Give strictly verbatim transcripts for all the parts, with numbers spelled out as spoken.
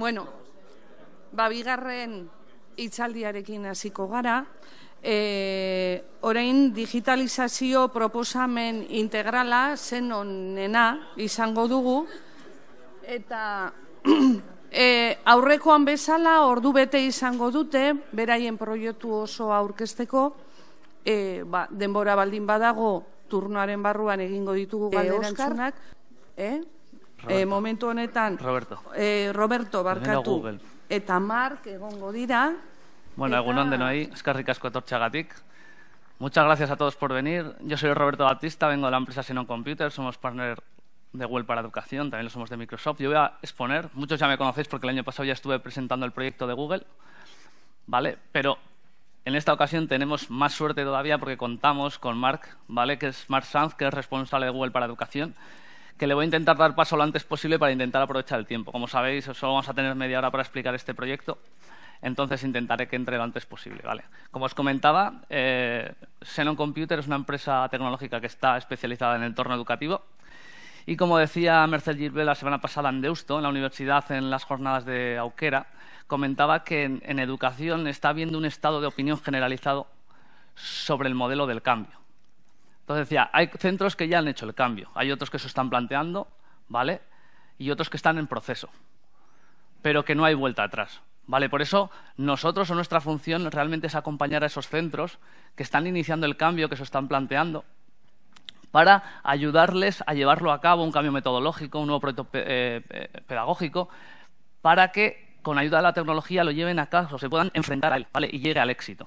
Bueno, ba, bigarren hitzaldiarekin hasiko gara. E, orain digitalizazio proposamen integrala zen honena izango dugu. Eta e, aurrekoan bezala ordu bete izango dute, beraien proiektu oso aurkezteko, e, ba, denbora baldin badago turnoaren barruan egingo ditugu galderantzunak. Eh? E, momentu honetan Roberto, e, Roberto barkatu eta Mark egongo dira. Bueno, eta... egunon denoi, eskerrik asko etortxagatik. Muchas gracias a todos por venir. Yo soy Roberto Baptista, vengo de la empresa Xenon Computer, somos partner de Google para Educación, también lo somos de Microsoft. Yo voy a exponer, muchos ya me conocéis porque el año pasado ya estuve presentando el proyecto de Google, ¿vale? Pero en esta ocasión tenemos más suerte todavía porque contamos con Mark, ¿vale? Que es Mark Sanz, que es responsable de Google para Educación, que le voy a intentar dar paso lo antes posible para intentar aprovechar el tiempo. Como sabéis, solo vamos a tener media hora para explicar este proyecto, entonces intentaré que entre lo antes posible, ¿vale? Como os comentaba, eh, Xenon Computer es una empresa tecnológica que está especializada en el entorno educativo y, como decía Merced Gilbert la semana pasada en Deusto, en la universidad, en las jornadas de Auquera, comentaba que en, en educación está habiendo un estado de opinión generalizado sobre el modelo del cambio. Entonces decía, hay centros que ya han hecho el cambio, hay otros que se están planteando, ¿vale? Y otros que están en proceso, pero que no hay vuelta atrás, ¿vale? Por eso nosotros o nuestra función realmente es acompañar a esos centros que están iniciando el cambio, que se están planteando, para ayudarles a llevarlo a cabo, un cambio metodológico, un nuevo proyecto eh, pedagógico, para que con ayuda de la tecnología lo lleven a cabo, se puedan enfrentar a él, ¿vale? Y llegue al éxito.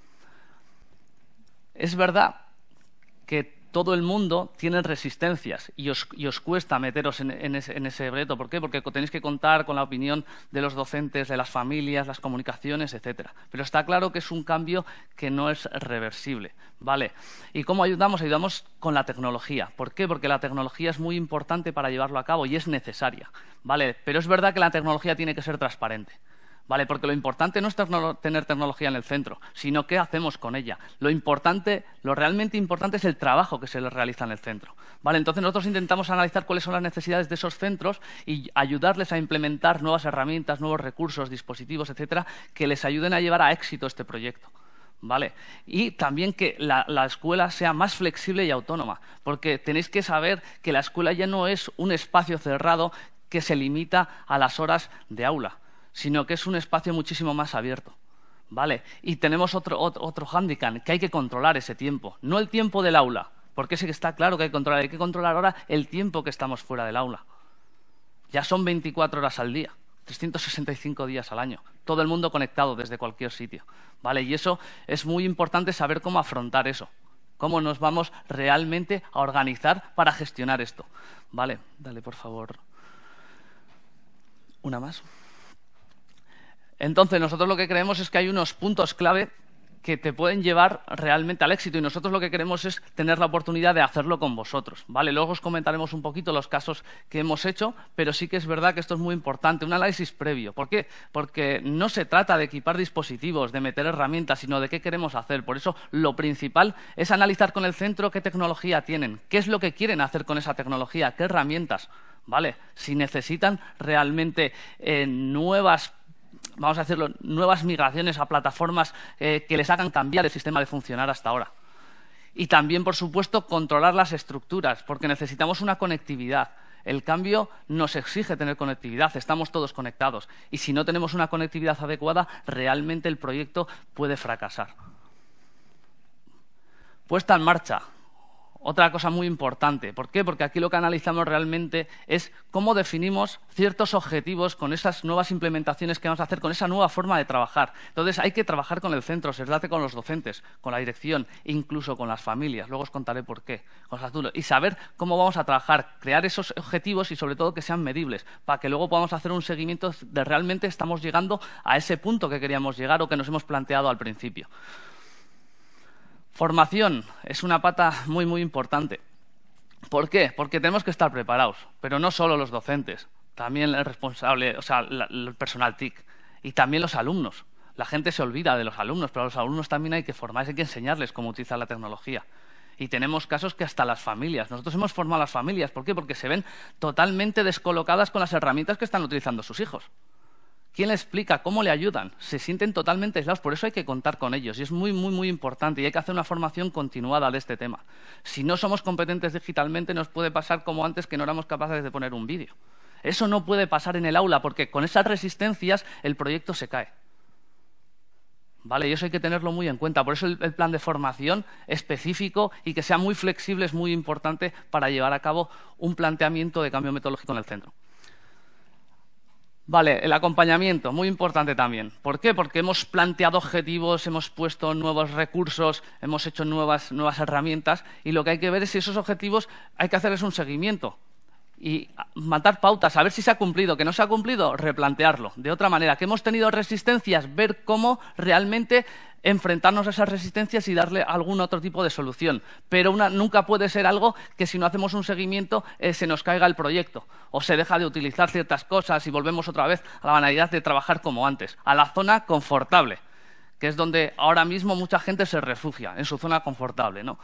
Es verdad que todo el mundo tiene resistencias y os, y os cuesta meteros en, en, ese, en ese reto. ¿Por qué? Porque tenéis que contar con la opinión de los docentes, de las familias, las comunicaciones, etcétera. Pero está claro que es un cambio que no es reversible, ¿vale? ¿Y cómo ayudamos? Ayudamos con la tecnología. ¿Por qué? Porque la tecnología es muy importante para llevarlo a cabo y es necesaria, ¿vale? Pero es verdad que la tecnología tiene que ser transparente, ¿vale? Porque lo importante no es tecno- tener tecnología en el centro, sino qué hacemos con ella. Lo importante, lo realmente importante es el trabajo que se les realiza en el centro, ¿vale? Entonces nosotros intentamos analizar cuáles son las necesidades de esos centros y ayudarles a implementar nuevas herramientas, nuevos recursos, dispositivos, etcétera, que les ayuden a llevar a éxito este proyecto, ¿vale? Y también que la, la escuela sea más flexible y autónoma, porque tenéis que saber que la escuela ya no es un espacio cerrado que se limita a las horas de aula, sino que es un espacio muchísimo más abierto, ¿vale? Y tenemos otro, otro, otro hándicap, que hay que controlar ese tiempo, no el tiempo del aula, porque sí que está claro que hay que controlar, hay que controlar ahora el tiempo que estamos fuera del aula. Ya son veinticuatro horas al día, trescientos sesenta y cinco días al año, todo el mundo conectado desde cualquier sitio, ¿vale? Y eso es muy importante saber cómo afrontar eso, cómo nos vamos realmente a organizar para gestionar esto, ¿vale? Dale, por favor, una más. Entonces, nosotros lo que creemos es que hay unos puntos clave que te pueden llevar realmente al éxito y nosotros lo que queremos es tener la oportunidad de hacerlo con vosotros, ¿vale? Luego os comentaremos un poquito los casos que hemos hecho, pero sí que es verdad que esto es muy importante, un análisis previo. ¿Por qué? Porque no se trata de equipar dispositivos, de meter herramientas, sino de qué queremos hacer. Por eso, lo principal es analizar con el centro qué tecnología tienen, qué es lo que quieren hacer con esa tecnología, qué herramientas, ¿vale? Si necesitan realmente eh, nuevas vamos a decirlo, nuevas migraciones a plataformas eh, que les hagan cambiar el sistema de funcionar hasta ahora. Y también, por supuesto, controlar las estructuras, porque necesitamos una conectividad. El cambio nos exige tener conectividad, estamos todos conectados. Y si no tenemos una conectividad adecuada, realmente el proyecto puede fracasar. Puesta en marcha. Otra cosa muy importante. ¿Por qué? Porque aquí lo que analizamos realmente es cómo definimos ciertos objetivos con esas nuevas implementaciones que vamos a hacer, con esa nueva forma de trabajar. Entonces, hay que trabajar con el centro, se trata con los docentes, con la dirección, incluso con las familias. Luego os contaré por qué. Con los adultos. Y saber cómo vamos a trabajar, crear esos objetivos y, sobre todo, que sean medibles, para que luego podamos hacer un seguimiento de realmente estamos llegando a ese punto que queríamos llegar o que nos hemos planteado al principio. Formación es una pata muy, muy importante. ¿Por qué? Porque tenemos que estar preparados, pero no solo los docentes, también el responsable, o sea, la, el personal T I C y también los alumnos. La gente se olvida de los alumnos, pero a los alumnos también hay que formar, hay que enseñarles cómo utilizar la tecnología. Y tenemos casos que hasta las familias. Nosotros hemos formado a las familias. ¿Por qué? Porque se ven totalmente descolocadas con las herramientas que están utilizando sus hijos. ¿Quién le explica? ¿Cómo le ayudan? Se sienten totalmente aislados, por eso hay que contar con ellos. Y es muy, muy, muy importante y hay que hacer una formación continuada de este tema. Si no somos competentes digitalmente, nos puede pasar como antes que no éramos capaces de poner un vídeo. Eso no puede pasar en el aula porque con esas resistencias el proyecto se cae. ¿Vale? Y eso hay que tenerlo muy en cuenta. Por eso el, el plan de formación específico y que sea muy flexible es muy importante para llevar a cabo un planteamiento de cambio metodológico en el centro. Vale, el acompañamiento, muy importante también. ¿Por qué? Porque hemos planteado objetivos, hemos puesto nuevos recursos, hemos hecho nuevas, nuevas herramientas y lo que hay que ver es si esos objetivos hay que hacerles un seguimiento y matar pautas, a ver si se ha cumplido. ¿Que no se ha cumplido? Replantearlo. De otra manera, que hemos tenido resistencias, ver cómo realmente enfrentarnos a esas resistencias y darle algún otro tipo de solución. Pero una, nunca puede ser algo que si no hacemos un seguimiento eh, se nos caiga el proyecto o se deja de utilizar ciertas cosas y volvemos otra vez a la banalidad de trabajar como antes, a la zona confortable, que es donde ahora mismo mucha gente se refugia, en su zona confortable, ¿no?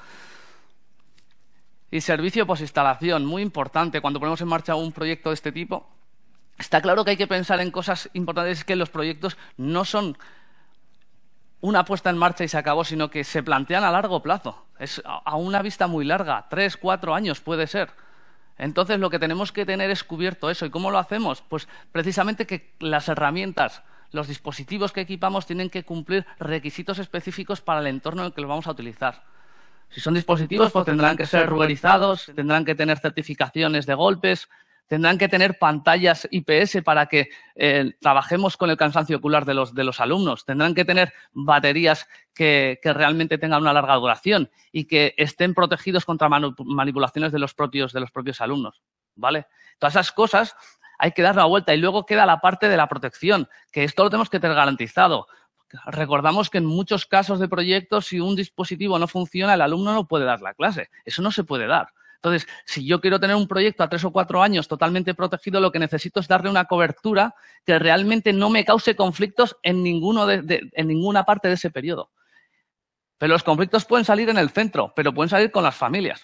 Y servicio posinstalación, muy importante cuando ponemos en marcha un proyecto de este tipo. Está claro que hay que pensar en cosas importantes, es que los proyectos no son una puesta en marcha y se acabó, sino que se plantean a largo plazo. Es a una vista muy larga, tres, cuatro años puede ser. Entonces, lo que tenemos que tener es cubierto eso. ¿Y cómo lo hacemos? Pues precisamente que las herramientas, los dispositivos que equipamos tienen que cumplir requisitos específicos para el entorno en el que los vamos a utilizar. Si son dispositivos, pues tendrán que ser ruberizados, tendrán que tener certificaciones de golpes, tendrán que tener pantallas I P S para que eh, trabajemos con el cansancio ocular de los, de los alumnos. Tendrán que tener baterías que, que realmente tengan una larga duración y que estén protegidos contra manipulaciones de los propios, de los propios alumnos, ¿vale? Todas esas cosas hay que dar una vuelta. Y luego queda la parte de la protección, que esto lo tenemos que tener garantizado. Recordamos que en muchos casos de proyectos, si un dispositivo no funciona, el alumno no puede dar la clase. Eso no se puede dar. Entonces, si yo quiero tener un proyecto a tres o cuatro años totalmente protegido, lo que necesito es darle una cobertura que realmente no me cause conflictos en, ninguno de, de, en ninguna parte de ese periodo. Pero los conflictos pueden salir en el centro, pero pueden salir con las familias.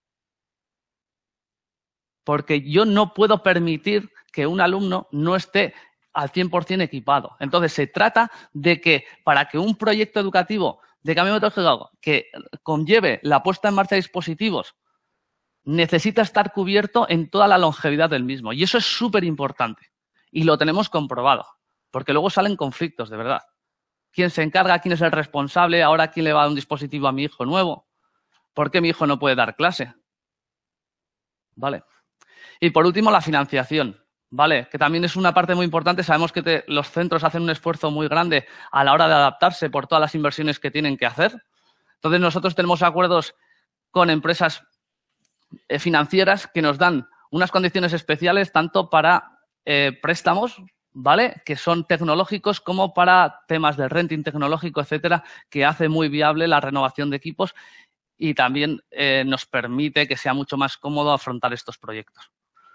Porque yo no puedo permitir que un alumno no esté al cien por cien equipado. Entonces, se trata de que para que un proyecto educativo de cambio metodológico que conlleve la puesta en marcha de dispositivos necesita estar cubierto en toda la longevidad del mismo. Y eso es súper importante. Y lo tenemos comprobado. Porque luego salen conflictos, de verdad. ¿Quién se encarga? ¿Quién es el responsable? ¿Ahora quién le va a dar un dispositivo a mi hijo nuevo? ¿Por qué mi hijo no puede dar clase? ¿Vale? Y por último, la financiación. ¿Vale? Que también es una parte muy importante. Sabemos que te, los centros hacen un esfuerzo muy grande a la hora de adaptarse por todas las inversiones que tienen que hacer. Entonces, nosotros tenemos acuerdos con empresas eh, financieras que nos dan unas condiciones especiales tanto para eh, préstamos, ¿vale? Que son tecnológicos, como para temas de renting tecnológico, etcétera, que hace muy viable la renovación de equipos y también eh, nos permite que sea mucho más cómodo afrontar estos proyectos.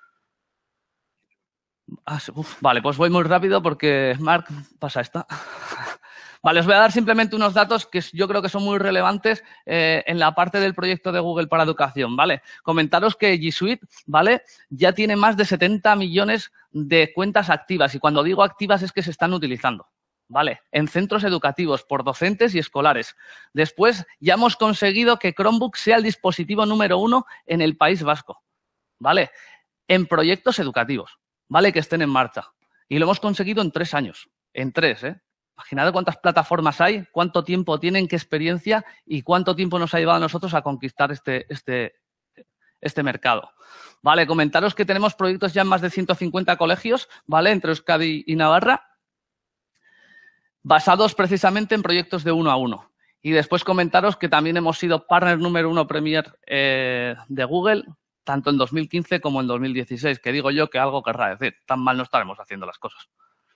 Ah, uf, vale, pues voy muy rápido porque Marc pasa esta. Vale, os voy a dar simplemente unos datos que yo creo que son muy relevantes eh, en la parte del proyecto de Google para educación, ¿vale? Comentaros que G Suite, ¿vale? Ya tiene más de setenta millones de cuentas activas y cuando digo activas es que se están utilizando, ¿vale? En centros educativos por docentes y escolares. Después ya hemos conseguido que Chromebook sea el dispositivo número uno en el País Vasco, ¿vale? En proyectos educativos. ¿Vale? Que estén en marcha. Y lo hemos conseguido en tres años. En tres, ¿eh? Imaginad cuántas plataformas hay, cuánto tiempo tienen, qué experiencia y cuánto tiempo nos ha llevado a nosotros a conquistar este, este, este mercado. Vale, comentaros que tenemos proyectos ya en más de ciento cincuenta colegios, ¿vale? Entre Euskadi y Navarra, basados precisamente en proyectos de uno a uno. Y después comentaros que también hemos sido partner número uno Premier eh, de Google, tanto en dos mil quince como en dos mil dieciséis, que digo yo que algo querrá decir. Tan mal no estaremos haciendo las cosas.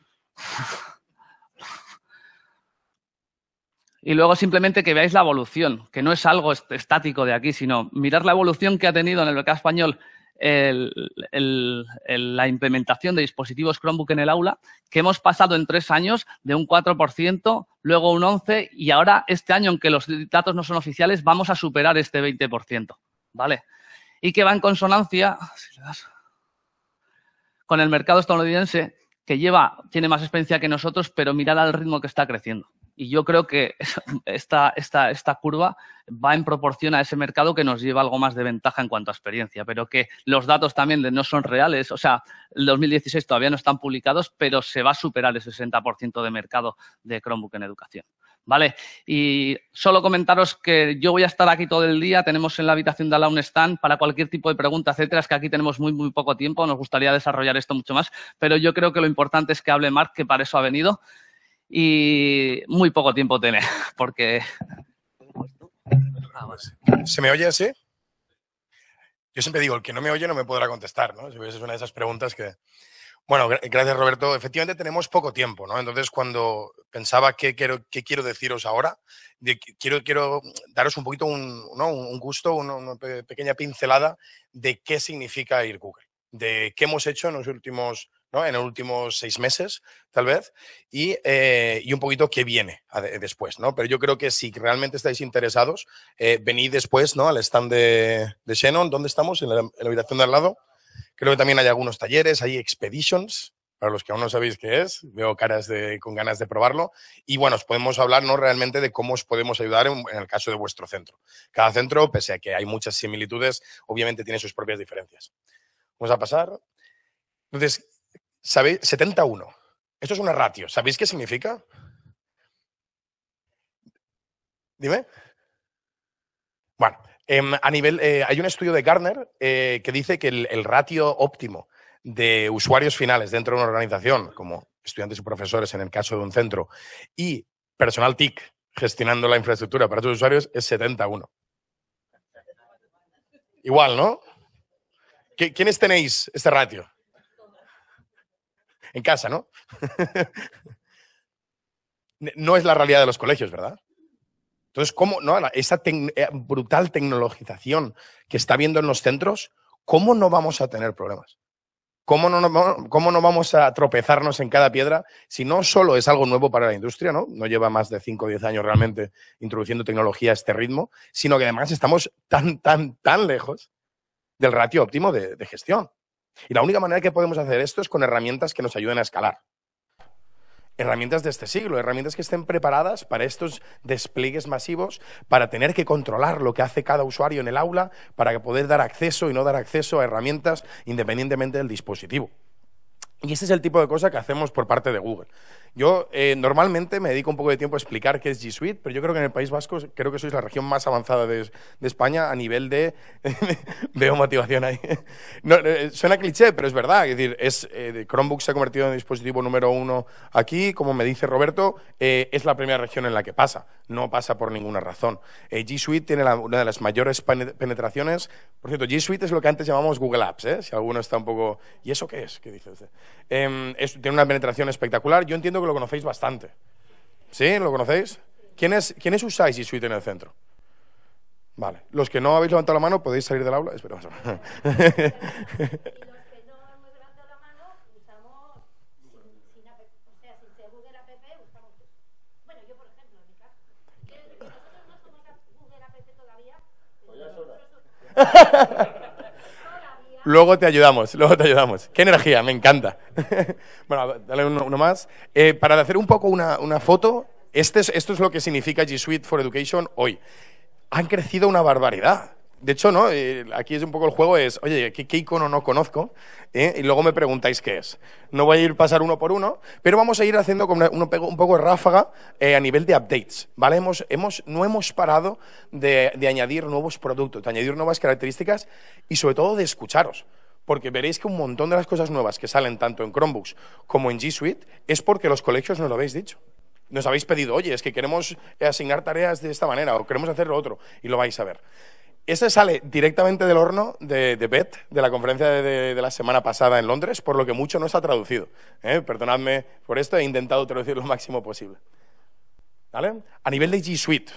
Y luego simplemente que veáis la evolución, que no es algo estático de aquí, sino mirar la evolución que ha tenido en el mercado español el, el, el, la implementación de dispositivos Chromebook en el aula, que hemos pasado en tres años de un cuatro por ciento, luego un once por ciento y ahora este año, aunque los datos no son oficiales, vamos a superar este veinte por ciento, ¿vale? Y que va en consonancia si le das, con el mercado estadounidense, que lleva, tiene más experiencia que nosotros, pero mirad al ritmo que está creciendo. Y yo creo que esta, esta, esta curva va en proporción a ese mercado que nos lleva algo más de ventaja en cuanto a experiencia, pero que los datos también no son reales. O sea, el dos mil dieciséis todavía no están publicados, pero se va a superar el sesenta por ciento de mercado de Chromebook en educación. ¿Vale? Y solo comentaros que yo voy a estar aquí todo el día. Tenemos en la habitación de al lado un stand para cualquier tipo de pregunta, etcétera. Es que aquí tenemos muy, muy poco tiempo. Nos gustaría desarrollar esto mucho más, pero yo creo que lo importante es que hable Marc, que para eso ha venido. Y muy poco tiempo tiene, porque... ¿Se me oye así? Yo siempre digo, el que no me oye no me podrá contestar, ¿no? Esa es una de esas preguntas que... Bueno, gracias, Roberto. Efectivamente, tenemos poco tiempo, ¿no? Entonces, cuando pensaba qué quiero, qué quiero deciros ahora, de, quiero, quiero daros un poquito un, ¿no? un gusto, una, una pequeña pincelada de qué significa ir Google, de qué hemos hecho en los últimos... ¿no? En los últimos seis meses, tal vez, y, eh, y un poquito qué viene a de, después, ¿no? Pero yo creo que si realmente estáis interesados, eh, venid después, ¿no? Al stand de, de Shannon. ¿Dónde estamos? En la, en la habitación de al lado. Creo que también hay algunos talleres, hay expeditions, para los que aún no sabéis qué es. Veo caras de, con ganas de probarlo. Y bueno, os podemos hablar, ¿no? Realmente de cómo os podemos ayudar en, en el caso de vuestro centro. Cada centro, pese a que hay muchas similitudes, obviamente tiene sus propias diferencias. Vamos a pasar. Entonces, ¿sabéis? setenta a uno. Esto es una ratio. ¿Sabéis qué significa? Dime. Bueno, eh, a nivel, eh, hay un estudio de Gartner eh, que dice que el, el ratio óptimo de usuarios finales dentro de una organización, como estudiantes y profesores en el caso de un centro, y personal T I C gestionando la infraestructura para sus usuarios, es setenta a uno. Igual, ¿no? ¿Quiénes tenéis este ratio? En casa, ¿no? No es la realidad de los colegios, ¿verdad? Entonces, ¿cómo no? Esa tec brutal tecnologización que está habiendo en los centros, ¿cómo no vamos a tener problemas? ¿Cómo no, no, ¿Cómo no vamos a tropezarnos en cada piedra si no solo es algo nuevo para la industria, ¿no? No lleva más de cinco o diez años realmente introduciendo tecnología a este ritmo, sino que además estamos tan, tan, tan lejos del ratio óptimo de, de gestión. Y la única manera que podemos hacer esto es con herramientas que nos ayuden a escalar. Herramientas de este siglo, herramientas que estén preparadas para estos despliegues masivos, para tener que controlar lo que hace cada usuario en el aula, para poder dar acceso y no dar acceso a herramientas independientemente del dispositivo. Y este es el tipo de cosa que hacemos por parte de Google. Yo eh, normalmente me dedico un poco de tiempo a explicar qué es G Suite, pero yo creo que en el País Vasco creo que sois la región más avanzada de, de España a nivel de... Veo motivación ahí. No, eh, suena cliché, pero es verdad. Es decir, es, eh, Chromebook se ha convertido en el dispositivo número uno aquí, como me dice Roberto, eh, es la primera región en la que pasa. No pasa por ninguna razón. Eh, G Suite tiene la, una de las mayores penetraciones. Por cierto, G Suite es lo que antes llamamos Google Apps, ¿eh? Si alguno está un poco... ¿Y eso qué es? ¿Qué dice usted? Eh, es, tiene una penetración espectacular. Yo entiendo que lo conocéis bastante. ¿Sí? ¿Lo conocéis? ¿Quiénes, ¿quiénes usáis G Suite en el centro? Vale. Los que no habéis levantado la mano, podéis salir del aula. Espera, Luego te ayudamos, luego te ayudamos. ¡Qué energía! Me encanta. Bueno, dale uno, uno más. Eh, para hacer un poco una, una foto, este es, esto es lo que significa G Suite for Education hoy. Han crecido una barbaridad. De hecho, ¿no? Eh, aquí es un poco el juego, es, oye, ¿qué, qué icono no conozco? ¿Eh? Y luego me preguntáis qué es. No voy a ir pasar uno por uno, pero vamos a ir haciendo como un, un poco de ráfaga eh, a nivel de updates, ¿vale? Hemos, hemos, no hemos parado de, de añadir nuevos productos, de añadir nuevas características y sobre todo de escucharos. Porque veréis que un montón de las cosas nuevas que salen tanto en Chromebooks como en G Suite es porque los colegios nos lo habéis dicho. Nos habéis pedido, oye, es que queremos asignar tareas de esta manera o queremos hacer lo otro y lo vais a ver. Ese sale directamente del horno de, de B E T, de la conferencia de, de, de la semana pasada en Londres, por lo que mucho no está traducido. ¿eh? Perdonadme por esto, he intentado traducir lo máximo posible. ¿Vale? A nivel de G Suite,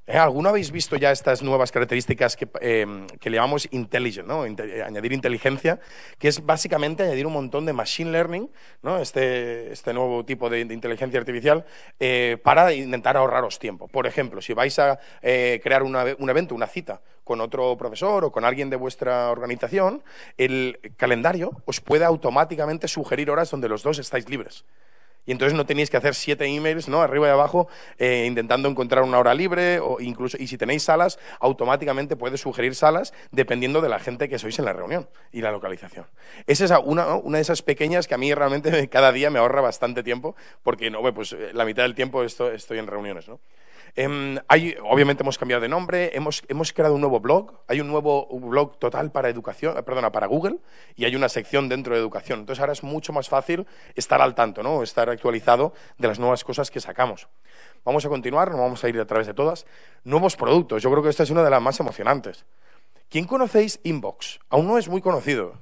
¿Eh? ¿Alguno habéis visto ya estas nuevas características que, eh, que le llamamos intelligent, ¿no? Inte- añadir inteligencia, que es básicamente añadir un montón de machine learning, ¿no? este, este nuevo tipo de, de inteligencia artificial, eh, para intentar ahorraros tiempo. Por ejemplo, si vais a eh, crear una, un evento, una cita con otro profesor o con alguien de vuestra organización, el calendario os puede automáticamente sugerir horas donde los dos estáis libres. Y entonces no tenéis que hacer siete emails, ¿no? Arriba y abajo, eh, intentando encontrar una hora libre, o incluso, y si tenéis salas, automáticamente puede sugerir salas dependiendo de la gente que sois en la reunión y la localización. Esa es una, ¿no? una de esas pequeñas que a mí realmente cada día me ahorra bastante tiempo, porque no, pues la mitad del tiempo estoy, estoy en reuniones, ¿no? Eh, hay, obviamente hemos cambiado de nombre, hemos, hemos creado un nuevo blog, hay un nuevo blog total para educación, perdona, para Google, y hay una sección dentro de educación. Entonces ahora es mucho más fácil estar al tanto, ¿no? Estar actualizado de las nuevas cosas que sacamos. Vamos a continuar, no vamos a ir a través de todas. Nuevos productos, yo creo que esta es una de las más emocionantes. ¿Quién conocéis Inbox? Aún no es muy conocido.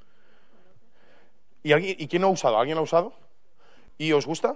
¿Y, alguien, ¿y quién lo ha usado? ¿Alguien lo ha usado? ¿Y os gusta?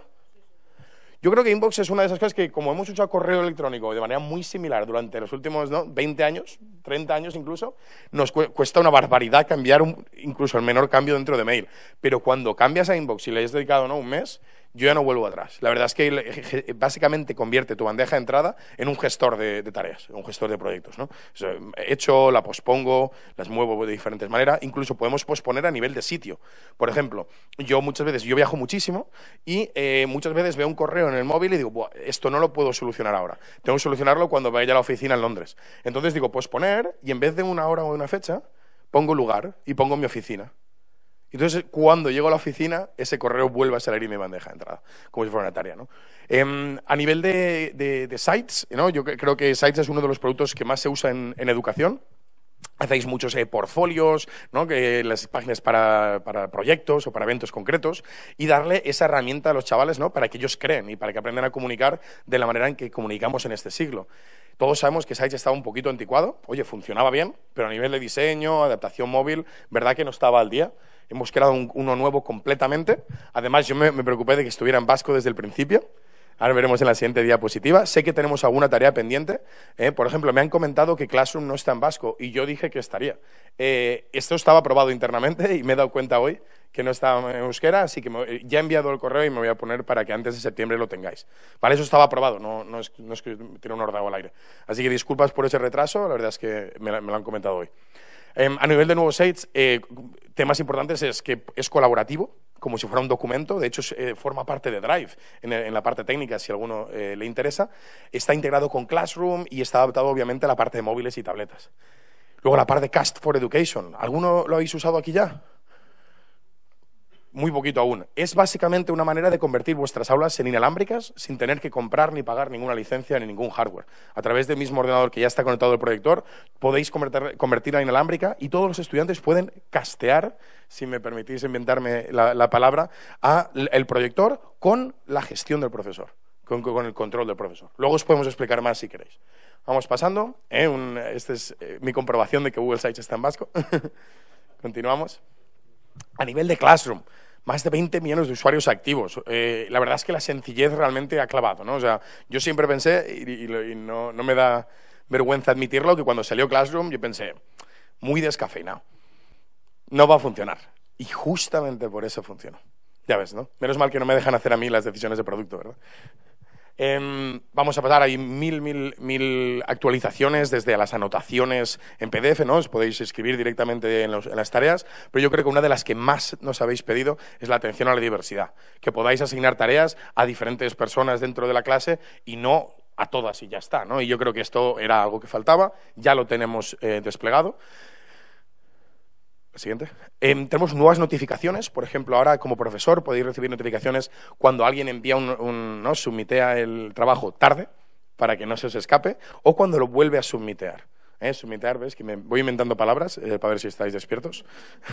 Yo creo que Inbox es una de esas cosas que, como hemos usado correo electrónico de manera muy similar durante los últimos, ¿no? veinte años, treinta años incluso, nos cu cuesta una barbaridad cambiar un, incluso el menor cambio dentro de mail. Pero cuando cambias a Inbox y le has dedicado, ¿no? un mes, yo ya no vuelvo atrás. La verdad es que básicamente convierte tu bandeja de entrada en un gestor de, de tareas, un gestor de proyectos, ¿no? O sea, he hecho, la pospongo, las muevo de diferentes maneras, incluso podemos posponer a nivel de sitio. Por ejemplo, yo muchas veces, yo viajo muchísimo y eh, muchas veces veo un correo en el móvil y digo, Buah, esto no lo puedo solucionar ahora, tengo que solucionarlo cuando vaya a la oficina en Londres. Entonces digo, posponer, y en vez de una hora o una fecha, pongo lugar y pongo mi oficina. Entonces, cuando llego a la oficina, ese correo vuelve a salir en mi bandeja de entrada, como si fuera una tarea, ¿no? Eh, a nivel de, de, de Sites, ¿no? Yo creo que Sites es uno de los productos que más se usa en, en educación. Hacéis muchos eh, portfolios, ¿no? Que las páginas para, para proyectos o para eventos concretos, y darle esa herramienta a los chavales, ¿no? Para que ellos creen y para que aprendan a comunicar de la manera en que comunicamos en este siglo. Todos sabemos que Sites estaba un poquito anticuado, oye, funcionaba bien, pero a nivel de diseño, adaptación móvil, verdad que no estaba al día. Hemos creado un, uno nuevo completamente. Además, yo me, me preocupé de que estuviera en vasco desde el principio. Ahora veremos en la siguiente diapositiva. Sé que tenemos alguna tarea pendiente. ¿eh? Por ejemplo, me han comentado que Classroom no está en vasco y yo dije que estaría. Eh, esto estaba aprobado internamente y me he dado cuenta hoy que no estaba en euskera, así que me, ya he enviado el correo y me voy a poner para que antes de septiembre lo tengáis. Vale, eso estaba aprobado, no, no, es, no es que tiene un ordenador al aire. Así que disculpas por ese retraso, la verdad es que me, me lo han comentado hoy. Eh, a nivel de nuevos sites, eh, temas importantes es que es colaborativo, como si fuera un documento. De hecho, eh, forma parte de Drive, en, en la parte técnica, si a alguno eh, le interesa. Está integrado con Classroom y está adaptado, obviamente, a la parte de móviles y tabletas. Luego, la parte de Cast for Education. ¿Alguno lo habéis usado aquí ya? Muy poquito aún. Es básicamente una manera de convertir vuestras aulas en inalámbricas sin tener que comprar ni pagar ninguna licencia ni ningún hardware. A través del mismo ordenador que ya está conectado al proyector, podéis convertir, convertirla en inalámbrica y todos los estudiantes pueden castear, si me permitís inventarme la, la palabra, a el proyector con la gestión del profesor, con, con el control del profesor. Luego os podemos explicar más si queréis. Vamos pasando. ¿eh? Un, esta es eh, mi comprobación de que Google Sites está en vasco. Continuamos. A nivel de Classroom, más de veinte millones de usuarios activos. Eh, la verdad es que la sencillez realmente ha clavado, ¿no? O sea, yo siempre pensé, y, y, y no, no me da vergüenza admitirlo, que cuando salió Classroom yo pensé, muy descafeinado, no va a funcionar. Y justamente por eso funcionó. Ya ves, ¿no? Menos mal que no me dejan hacer a mí las decisiones de producto, ¿verdad? Eh, vamos a pasar, hay mil, mil, mil actualizaciones desde las anotaciones en P D F, ¿no? Os podéis escribir directamente en, los, en las tareas, pero yo creo que una de las que más nos habéis pedido es la atención a la diversidad, que podáis asignar tareas a diferentes personas dentro de la clase y no a todas y ya está, ¿no? Y yo creo que esto era algo que faltaba, ya lo tenemos eh, desplegado. Siguiente. Eh, tenemos nuevas notificaciones. Por ejemplo, ahora como profesor podéis recibir notificaciones cuando alguien envía un, un ¿no? submitea el trabajo tarde para que no se os escape, o cuando lo vuelve a submitear. ¿Eh? Submitear, ¿ves? Que me voy inventando palabras eh, para ver si estáis despiertos.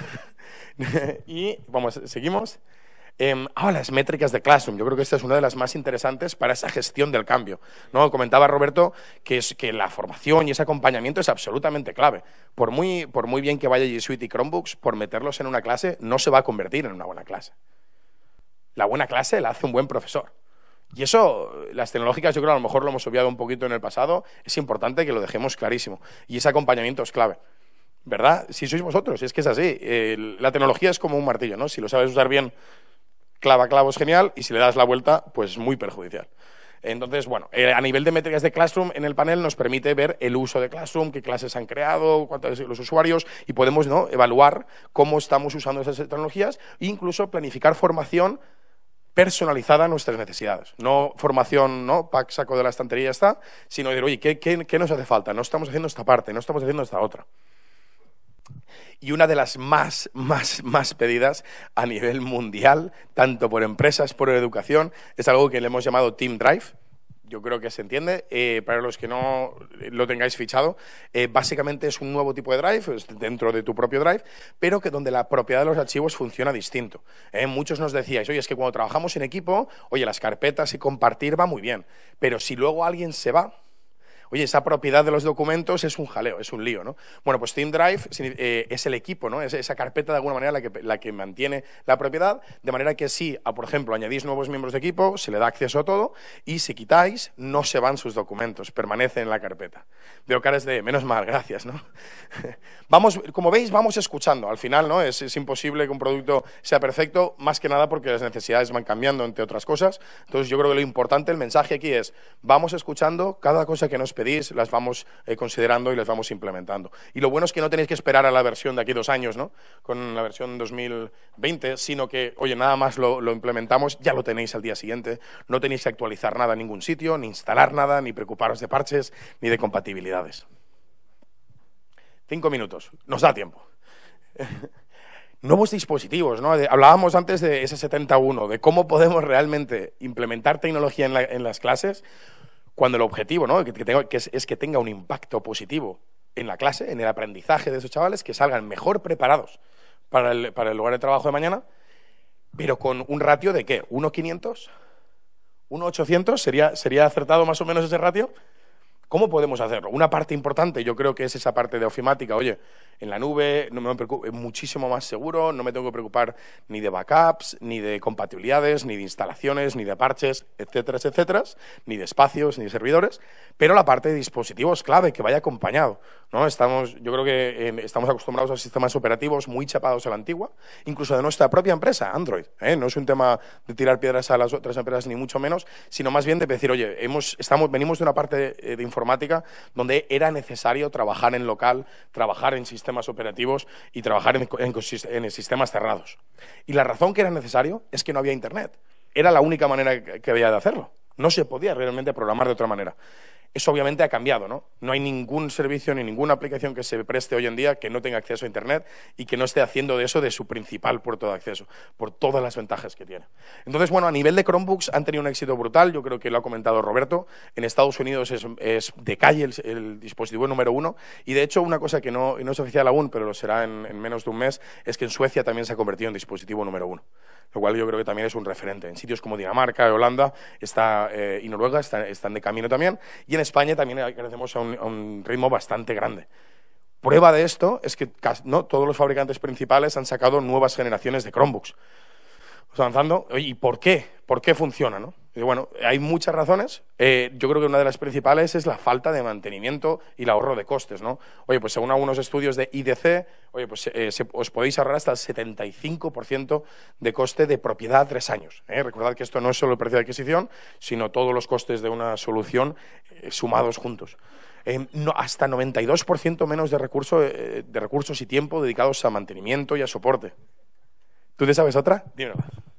Y vamos, seguimos. Eh, ah, las métricas de Classroom. Yo creo que esta es una de las más interesantes para esa gestión del cambio, ¿no? Comentaba Roberto que, es, que la formación y ese acompañamiento es absolutamente clave. Por muy, por muy bien que vaya G Suite y Chromebooks, por meterlos en una clase no se va a convertir en una buena clase. La buena clase la hace un buen profesor. Y eso, las tecnológicas, yo creo que a lo mejor lo hemos obviado un poquito en el pasado, es importante que lo dejemos clarísimo. Y ese acompañamiento es clave, ¿verdad? Si sois vosotros, es que es así. Eh, la tecnología es como un martillo, ¿no? Si lo sabes usar bien, clava clavo es genial, y si le das la vuelta, pues muy perjudicial. Entonces, bueno, eh, a nivel de métricas de Classroom, en el panel nos permite ver el uso de Classroom, qué clases han creado, cuántos los usuarios, y podemos, ¿no?, evaluar cómo estamos usando esas tecnologías e incluso planificar formación personalizada a nuestras necesidades. No formación, ¿no?, pack, saco de la estantería y ya está, sino decir, oye, ¿qué, qué, ¿qué nos hace falta? No estamos haciendo esta parte, no estamos haciendo esta otra. Y una de las más, más, más pedidas a nivel mundial, tanto por empresas, por educación, es algo que le hemos llamado Team Drive. Yo creo que se entiende. Eh, para los que no lo tengáis fichado, eh, básicamente es un nuevo tipo de Drive, es dentro de tu propio Drive, pero que donde la propiedad de los archivos funciona distinto. Eh, muchos nos decíais, oye, es que cuando trabajamos en equipo, oye, las carpetas y compartir va muy bien, pero si luego alguien se va, oye, esa propiedad de los documentos es un jaleo, es un lío, ¿no? Bueno, pues Team Drive eh, es el equipo, ¿no? Es esa carpeta de alguna manera la que, la que mantiene la propiedad, de manera que si, a, por ejemplo, añadís nuevos miembros de equipo, se le da acceso a todo, y si quitáis, no se van sus documentos, permanecen en la carpeta. Veo caras de, menos mal, gracias, ¿no? Vamos, como veis, vamos escuchando. Al final, ¿no? Es, es imposible que un producto sea perfecto, más que nada porque las necesidades van cambiando, entre otras cosas. Entonces, yo creo que lo importante, el mensaje aquí es, vamos escuchando cada cosa que nos pedís, las vamos eh, considerando y las vamos implementando. Y lo bueno es que no tenéis que esperar a la versión de aquí dos años, ¿no?, con la versión dos mil veinte, sino que, oye, nada más lo, lo implementamos, ya lo tenéis al día siguiente, no tenéis que actualizar nada en ningún sitio, ni instalar nada, ni preocuparos de parches, ni de compatibilidades. Cinco minutos, nos da tiempo. Nuevos dispositivos, ¿no? De, hablábamos antes de ese setenta y uno, de cómo podemos realmente implementar tecnología en, la, en las clases, cuando el objetivo, ¿no?, que, que, tenga, que es, es que tenga un impacto positivo en la clase, en el aprendizaje de esos chavales, que salgan mejor preparados para el, para el lugar de trabajo de mañana, pero con un ratio de ¿qué? ¿uno quinientos? ¿uno ochocientos? ¿Sería, ¿Sería acertado más o menos ese ratio? ¿Cómo podemos hacerlo? Una parte importante, yo creo que es esa parte de ofimática. Oye, en la nube no me preocupo, es muchísimo más seguro, no me tengo que preocupar ni de backups, ni de compatibilidades, ni de instalaciones, ni de parches, etcétera, etcétera, ni de espacios, ni de servidores, pero la parte de dispositivos clave, que vaya acompañado, ¿no? Estamos, yo creo que eh, estamos acostumbrados a sistemas operativos muy chapados a la antigua, incluso de nuestra propia empresa, Android, ¿eh? No es un tema de tirar piedras a las otras empresas, ni mucho menos, sino más bien de decir, oye, hemos, estamos, venimos de una parte de, de información informática donde era necesario trabajar en local, trabajar en sistemas operativos y trabajar en, en, en sistemas cerrados. Y la razón que era necesario es que no había Internet. Era la única manera que había de hacerlo. No se podía realmente programar de otra manera. Eso obviamente ha cambiado, ¿no? No hay ningún servicio ni ninguna aplicación que se preste hoy en día que no tenga acceso a Internet y que no esté haciendo de eso de su principal puerto de acceso, por todas las ventajas que tiene. Entonces, bueno, a nivel de Chromebooks han tenido un éxito brutal, yo creo que lo ha comentado Roberto. En Estados Unidos es, es de calle el, el dispositivo número uno, y de hecho una cosa que no, no es oficial aún, pero lo será en, en menos de un mes, es que en Suecia también se ha convertido en dispositivo número uno. Lo cual yo creo que también es un referente. En sitios como Dinamarca, Holanda está, eh, y Noruega está, están de camino también, y en España también crecemos a un, a un ritmo bastante grande. Prueba de esto es que no todos los fabricantes principales han sacado nuevas generaciones de Chromebooks. Avanzando, ¿y por qué? ¿Por qué funciona, no? Y bueno, hay muchas razones. Eh, yo creo que una de las principales es la falta de mantenimiento y el ahorro de costes, ¿no? Oye, pues según algunos estudios de I D C, oye, pues eh, se, os podéis ahorrar hasta el setenta y cinco por ciento de coste de propiedad a tres años. ¿eh? Recordad que esto no es solo el precio de adquisición, sino todos los costes de una solución eh, sumados juntos. Eh, no, hasta noventa y dos por ciento menos de, recurso, eh, de recursos y tiempo dedicados a mantenimiento y a soporte. ¿Tú te sabes otra? Dímelo.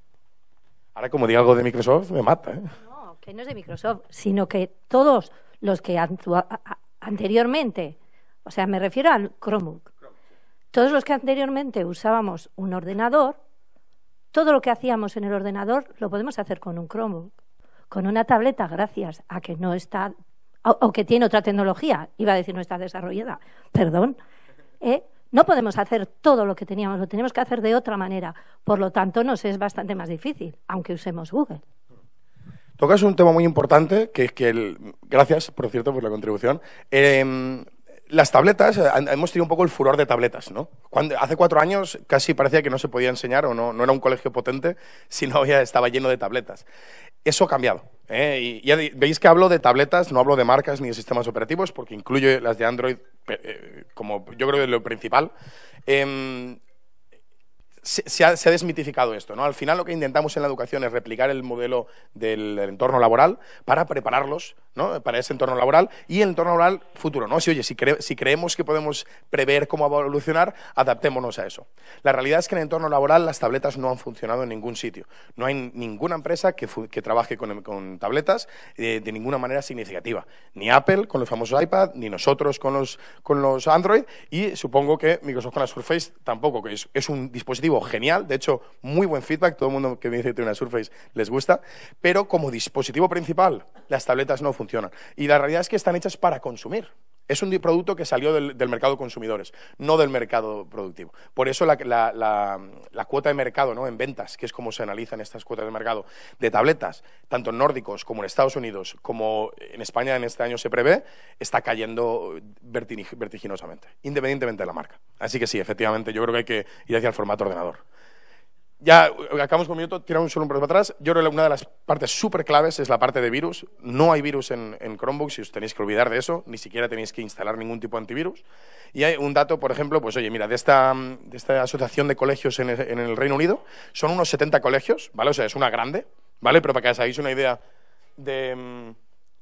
Ahora, como diga algo de Microsoft, me mata, ¿eh? No, que no es de Microsoft, sino que todos los que anteriormente, o sea, me refiero al Chromebook, todos los que anteriormente usábamos un ordenador, todo lo que hacíamos en el ordenador lo podemos hacer con un Chromebook, con una tableta, gracias a que no está, o, o que tiene otra tecnología, iba a decir no está desarrollada, perdón, ¿eh? No podemos hacer todo lo que teníamos, lo tenemos que hacer de otra manera. Por lo tanto, nos es bastante más difícil, aunque usemos Google. Tocas un tema muy importante, que es que, el, gracias, por cierto, por la contribución. Eh, las tabletas, hemos tenido un poco el furor de tabletas, ¿no? Cuando, hace cuatro años casi parecía que no se podía enseñar o no, no era un colegio potente si no ya estaba lleno de tabletas. Eso ha cambiado. Eh, y ya veis que hablo de tabletas, no hablo de marcas ni de sistemas operativos, porque incluyo las de Android eh, como yo creo que es lo principal. Eh, Se, se, ha, se ha desmitificado esto, ¿no? Al final lo que intentamos en la educación es replicar el modelo del, del entorno laboral para prepararlos, ¿no? Para ese entorno laboral y el entorno laboral futuro, ¿no? Si, oye, si, cre si creemos que podemos prever cómo va a evolucionar, adaptémonos a eso. La realidad es que en el entorno laboral las tabletas no han funcionado en ningún sitio. No hay ninguna empresa que, que trabaje con, con tabletas eh, de ninguna manera significativa. Ni Apple con los famosos iPad, ni nosotros con los, con los Android y supongo que Microsoft con la Surface tampoco, que es, es un dispositivo genial, de hecho, muy buen feedback, todo el mundo que me dice que tiene una Surface les gusta, pero como dispositivo principal, las tabletas no funcionan. Y la realidad es que están hechas para consumir. Es un producto que salió del, del mercado de consumidores, no del mercado productivo. Por eso la, la, la, la cuota de mercado, ¿no? En ventas, que es como se analizan estas cuotas de mercado de tabletas, tanto en nórdicos como en Estados Unidos, como en España en este año se prevé, está cayendo vertiginosamente, independientemente de la marca. Así que sí, efectivamente, yo creo que hay que ir hacia el formato ordenador. Ya acabamos con un minuto, tiramos solo un poco para atrás. Yo creo que una de las partes súper claves es la parte de virus. No hay virus en, en Chromebooks y os tenéis que olvidar de eso, ni siquiera tenéis que instalar ningún tipo de antivirus. Y hay un dato, por ejemplo, pues oye, mira, de esta, de esta asociación de colegios en el, en el Reino Unido, son unos setenta colegios, ¿vale? O sea, es una grande, ¿vale? Pero para que os hagáis una idea de...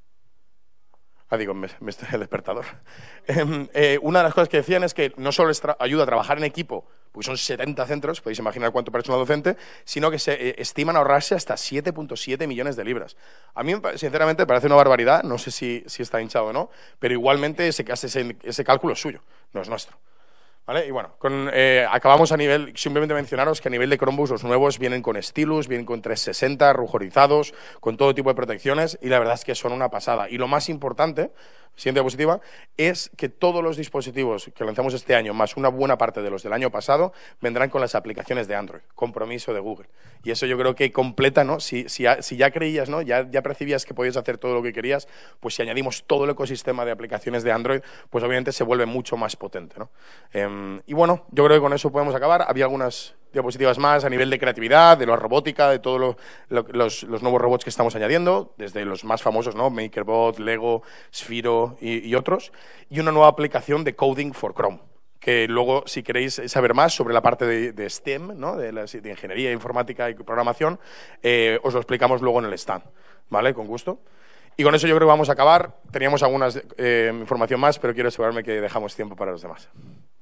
Ah, digo, me, me está el despertador. Eh, eh, una de las cosas que decían es que no solo les ayuda a trabajar en equipo, porque son setenta centros, podéis imaginar cuánto personal docente, sino que se eh, estiman ahorrarse hasta siete punto siete millones de libras. A mí, sinceramente, parece una barbaridad, no sé si, si está hinchado o no, pero igualmente ese, ese, ese cálculo es suyo, no es nuestro. ¿Vale? Y bueno, con, eh, acabamos a nivel, simplemente mencionaros que a nivel de Chromebooks los nuevos vienen con stylus, vienen con trescientos sesenta, ruborizados, con todo tipo de protecciones y la verdad es que son una pasada. Y lo más importante, siguiente diapositiva, es que todos los dispositivos que lanzamos este año, más una buena parte de los del año pasado, vendrán con las aplicaciones de Android, compromiso de Google. Y eso yo creo que completa, ¿no? Si, si, si ya creías, ¿no? Ya, ya percibías que podías hacer todo lo que querías, pues si añadimos todo el ecosistema de aplicaciones de Android, pues obviamente se vuelve mucho más potente, ¿no? Eh, y bueno, yo creo que con eso podemos acabar. Había algunas diapositivas más a nivel de creatividad, de la robótica, de todos lo, lo, los, los nuevos robots que estamos añadiendo, desde los más famosos, ¿no? MakerBot, Lego, Sphero y, y otros, y una nueva aplicación de Coding for Chrome, que luego, si queréis saber más sobre la parte de, de STEM, ¿no? de, la, de ingeniería, informática y programación, eh, os lo explicamos luego en el stand, ¿vale? Con gusto. Y con eso yo creo que vamos a acabar. Teníamos alguna eh, información más, pero quiero asegurarme que dejamos tiempo para los demás.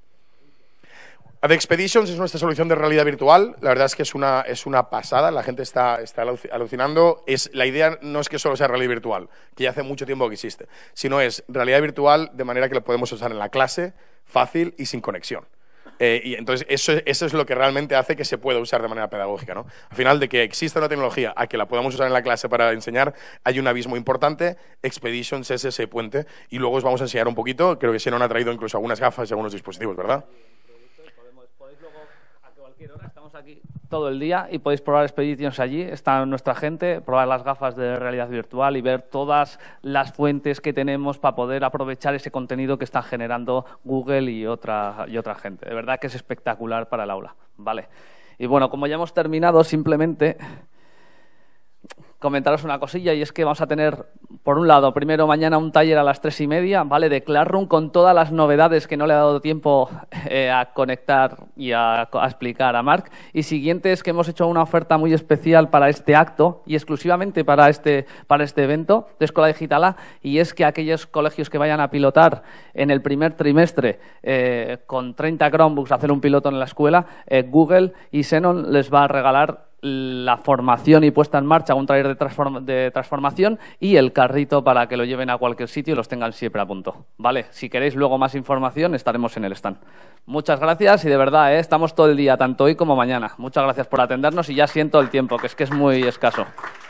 The Expeditions es nuestra solución de realidad virtual. La verdad es que es una, es una pasada. La gente está, está alucinando. Es, la idea no es que solo sea realidad virtual, que ya hace mucho tiempo que existe, sino es realidad virtual de manera que lo podemos usar en la clase, fácil y sin conexión. Eh, y entonces eso, eso es lo que realmente hace que se pueda usar de manera pedagógica, ¿no? Al final, de que exista una tecnología a que la podamos usar en la clase para enseñar, hay un abismo importante. Expeditions es ese puente. Y luego os vamos a enseñar un poquito. Creo que Xenon ha traído incluso algunas gafas y algunos dispositivos, ¿verdad? Estamos aquí todo el día y podéis probar Expeditions allí. Está nuestra gente, probar las gafas de realidad virtual y ver todas las fuentes que tenemos para poder aprovechar ese contenido que están generando Google y otra, y otra gente. De verdad que es espectacular para el aula. Vale. Y bueno, como ya hemos terminado, simplemente comentaros una cosilla, y es que vamos a tener, por un lado, primero mañana un taller a las tres y media, ¿vale? De Classroom, con todas las novedades que no le ha dado tiempo eh, a conectar y a, a explicar a Marc. Y siguiente es que hemos hecho una oferta muy especial para este acto y exclusivamente para este, para este evento de Escola Digital A, y es que aquellos colegios que vayan a pilotar en el primer trimestre eh, con treinta Chromebooks, hacer un piloto en la escuela, eh, Google y Xenon les va a regalar la formación y puesta en marcha, un taller de, transform de transformación y el carrito para que lo lleven a cualquier sitio y los tengan siempre a punto. ¿Vale? Si queréis luego más información, estaremos en el stand. Muchas gracias y de verdad, ¿eh? Estamos todo el día, tanto hoy como mañana. Muchas gracias por atendernos y ya siento el tiempo, que es que es muy escaso.